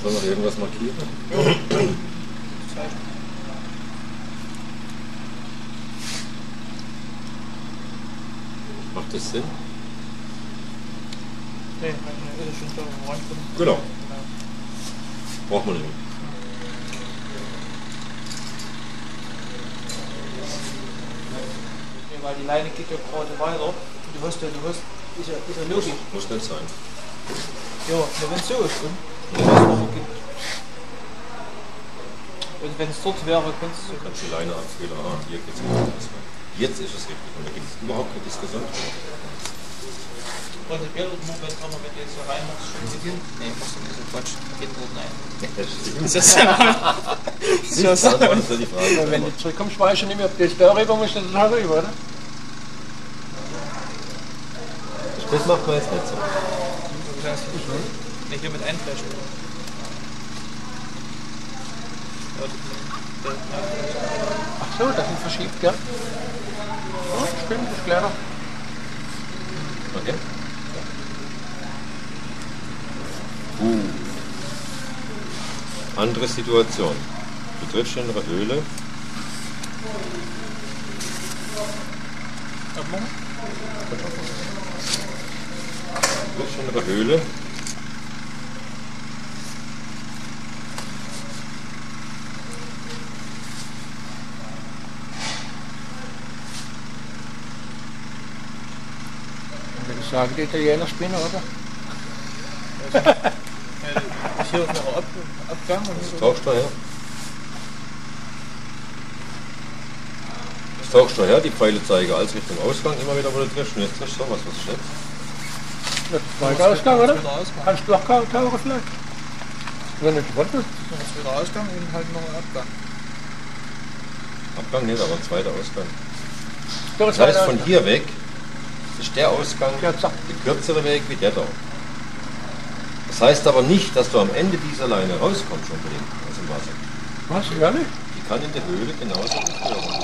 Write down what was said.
Soll noch irgendwas markieren? Macht das Sinn? Nee, ist schon so im Genau. Braucht man nicht. Ja, weil die Leine geht ja gerade weiter. Du hast, ist ja logisch. Muss nicht sein. Ja, wenn es so ist, dann und wenn es dort wäre, kannst Du kannst die Leine abfehlen. Ah, hier geht's nicht. Jetzt ist es richtig. Und da gibt es überhaupt keine Diskussion. prinzipiell nur wenn man mit jetzt so rein machst, schon beginnt. Nee, machst du nicht so Quatsch. Geht dort nein. Das ist die Frage. Wenn du zurückkommst, weißt du nicht mehr, ob du jetzt darüber musst oder darüber, oder? Das macht man jetzt nicht so. Nicht hier mit einfleischen. Ach so, das ist verschiebt, ja. Ja, stimmt, das ist kleiner. Okay. Andere Situation. Du triffst in einer Höhle. Du triffst in einer Höhle. Würde ich sagen, die Italiener spinnen, oder? Ich hier auf noch Abgang und Das so. tauchst du her. Das tauchst du her, die Pfeile zeigen alles Richtung Ausgang, immer wieder, wo du triffst. Und jetzt triffst du was ist jetzt? Das ist weiter Ausgang, oder? Wieder Ausgang. Kannst du auch tauchen vielleicht? Wenn du nicht wolltest. Das ist wieder Ausgang und halt noch ein Abgang. Abgang nicht, aber ein zweiter Ausgang. Doch, Das heißt, von hier weg ist der Ausgang Ja, zack. der kürzere Weg wie der da. Das heißt aber nicht, dass du am Ende dieser Leine rauskommst unbedingt aus dem Wasser. Was, ehrlich? Die kann in der Höhle genauso beführen.